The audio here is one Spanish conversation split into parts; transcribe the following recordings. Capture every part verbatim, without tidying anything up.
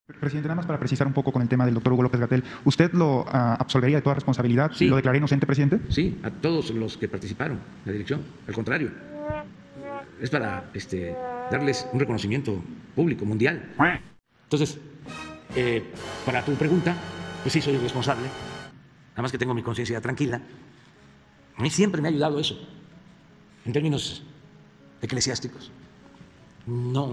Presidente, nada más para precisar un poco con el tema del doctor Hugo López-Gatell, ¿usted lo uh, absolvería de toda responsabilidad? Sí. ¿Lo declaré inocente, presidente? Sí, a todos los que participaron en la dirección. Al contrario, es para este, darles un reconocimiento público, mundial. Entonces, eh, para tu pregunta, pues sí, soy responsable. Nada más que tengo mi conciencia tranquila. A mí siempre me ha ayudado eso, en términos eclesiásticos, no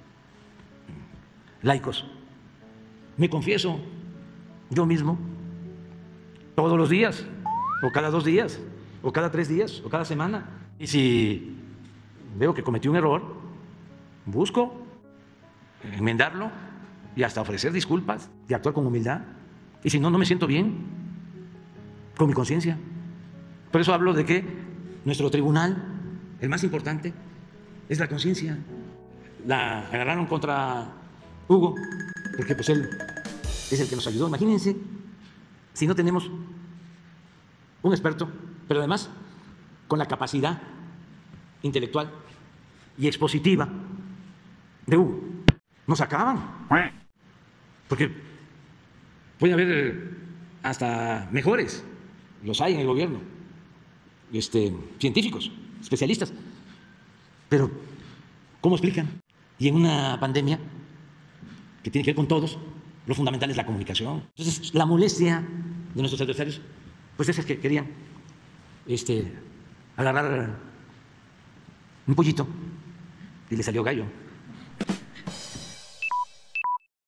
laicos. Me confieso yo mismo todos los días, o cada dos días, o cada tres días, o cada semana. Y si veo que cometí un error, busco enmendarlo y hasta ofrecer disculpas y actuar con humildad. Y si no, no me siento bien con mi conciencia. Por eso hablo de que nuestro tribunal, el más importante, es la conciencia. La agarraron contra Hugo, porque pues él es el que nos ayudó. Imagínense si no tenemos un experto, pero además con la capacidad intelectual y expositiva de Hugo. Nos acaban, porque puede haber hasta mejores, los hay en el gobierno, este, científicos, especialistas, pero ¿cómo explican? Y en una pandemia que tiene que ver con todos, lo fundamental es la comunicación. Entonces, la molestia de nuestros adversarios, pues es que querían este, agarrar un pollito y le salió gallo.